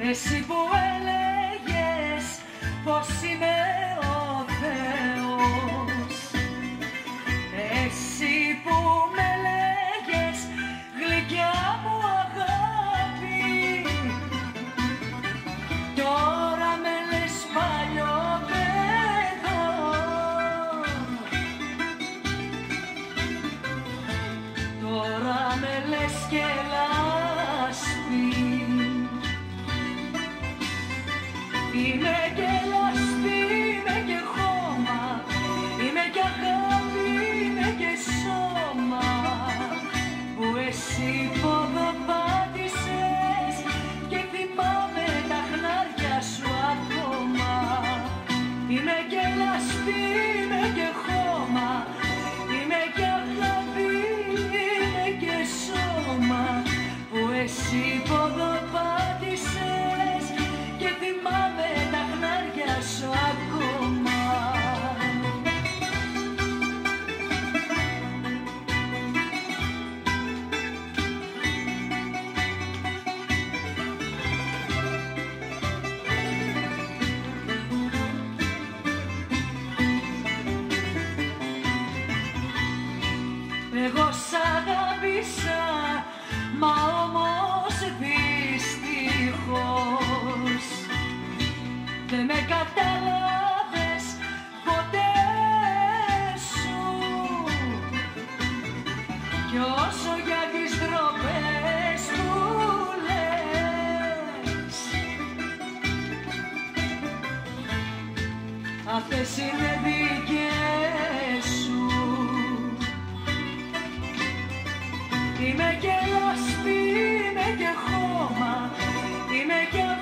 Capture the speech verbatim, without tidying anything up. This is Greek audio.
Εσύ που έλεγες πως είμαι ο Θεός, εσύ που με λέγες γλυκιά μου αγάπη, τώρα με λες παλιό παιδό. Τώρα με λες και λάσπη. Είμαι και λάσπη, είμαι και χώμα, είμαι και αγάπη, είμαι και σώμα, που εσύ ποδοπάτησες και θυμάμαι τα χνάρια σου ακόμα. Είμαι και λάσπη, είμαι και χώμα, είμαι και αγάπη, είμαι και σώμα, που εσύ ποδοπάτησες και θυμάμαι τα χνάρια σου ακόμα. Εγώ σ' αγάπησα, μα όμως δυστυχώς δεν με κατάλαβες ποτέ σου. Κι όσο για τις ντροπές που λες, αυτές είναι δικές σου. Είμαι και λάσπη, είμαι και χώμα, είμαι και